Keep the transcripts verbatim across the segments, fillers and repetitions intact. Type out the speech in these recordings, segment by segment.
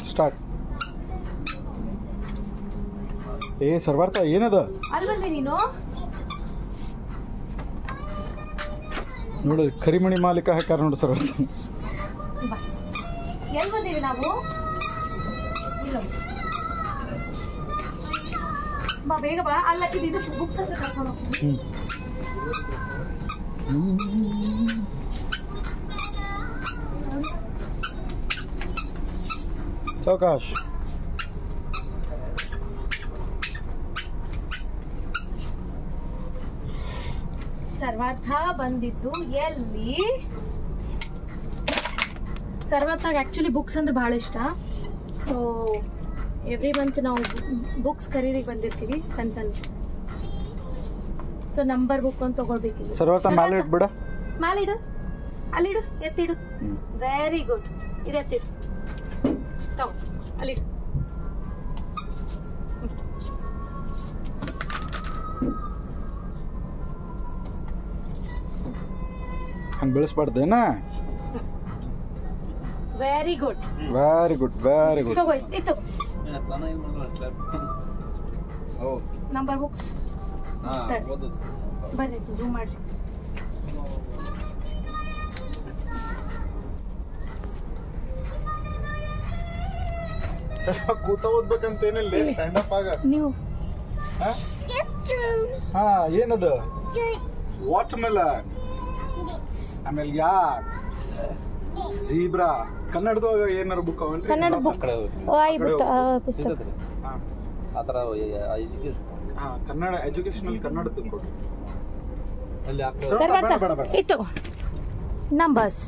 Start. ಏ ಸರ್ವಾರ್ಥ ಏನದ ನೀನು ನೋಡು ಕರಿಮಣಿ ಮಾಲೀಕ ಹಾಕಾರ ನೋಡು ಸರ್ವಾರ್ಥ. ಎಲ್ಲಿ ಬಂದೀವಿ ನಾವು? ಬಾ ಬೇಗ ಬಾ. ಅಲ್ಲ ಇದು ಬುಕ್ಸ್ ಅಂತ ಕರ್ಕೊಂಡು ಹೋಗ್ತೀನಿ. ಸಾವಕಾಶ್. ಸರ್ವಾರ್ಥ ಬಂದಿದ್ದು ಎಲ್ಲಿ? ಸರ್ವಾರ್ಥಾಗ ಆ್ಯಕ್ಚುಲಿ ಬುಕ್ಸ್ ಅಂದ್ರೆ ಭಾಳ ಇಷ್ಟ. ಸೊ ಎವ್ರಿ ಮಂತ್ ನಾವು ಬುಕ್ಸ್ ಖರೀದಿಗೆ ಬಂದಿರ್ತೀವಿ ಸಣ್ಣ ಸಣ್ಣ. ಸೊ ನಂಬರ್ ಬುಕ್ ಅಂತ ತೊಗೊಳ್ಬೇಕಿದೆ. ಸರ್ವಾರ್ಥ ಮೇಲೆ ಇಟ್ಬಿಡ. ಮಾಲಿಡು, ಅಲ್ಲಿಡು, ಎತ್ತಿಡು. Very good. ಇದು ಎತ್ತಿಡು, ತಗೋ ಅಲ್ಲಿಡು. ಹಂಗೆ ಬೆಳೆಸ್ಬಾರ್ದೇನ? Very good very good very good. ತಗೋ ಇದು ನಂಬರ್ ಬುಕ್ಸ್ ಬರ್ರಿ ಜೂಮ್ ಮಾಡ್ರಿ. ಕೂತ ಓದ್ಬೇಕಂತ ಏನಿಲ್ಲ, ಸ್ಟ್ಯಾಂಡ್ ಅಪ್ ಆಗ. ನೀವು ಹಾ ಏನದು? ವಾಟರ್ ಮೆಲನ್, ಆಮೇಲೆ ಯಾಕ್ ಜೀಬ್ರಾ. ಕನ್ನಡದಾಗ ಏನಾರು ಬುಕ್ ಅವನ್ರಿ? ಕನ್ನಡ ಬುಕ್ ವಾಯ್ ಪುಸ್ತಕ ಆ ಥರ ಎಜುಕೇಶನ್. ಹಾ ಕನ್ನಡ ಎಜುಕೇಶನಲ್ ಕನ್ನಡದ್ದು ಕೊಡು. ಅಲ್ಲಿ ಸರ್ವಾರ್ಥ ಇದು ನಂಬರ್ಸ್.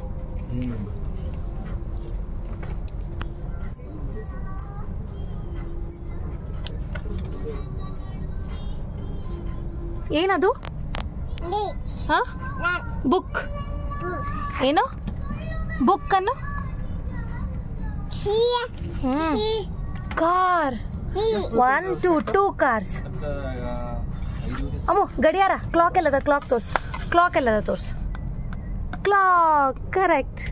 ಏನದು? ಹಾ ಬುಕ್ ಏನು? ಬುಕ್ ಅನ್ನು car. One two two cars. ಅಮ್ಮು ಗಡಿಯಾರ. ಕ್ಲಾಕ್ ಎಲ್ಲದ? ಕ್ಲಾಕ್ ತೋರ್ಸು. ಕ್ಲಾಕ್ ಎಲ್ಲದ ತೋರ್ಸು. Clock correct.